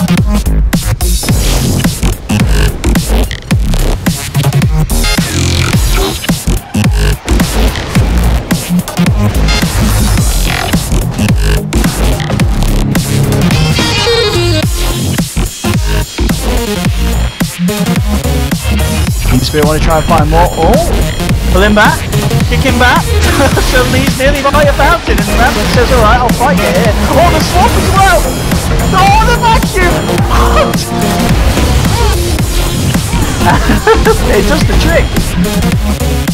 I want to try and find more. Oh, pull him back, kick him back. Suddenly he's nearly by a fountain, and Manda says, "All right, I'll fight you here." Oh, the swap as well. Oh, the vacuum. What? It does the trick.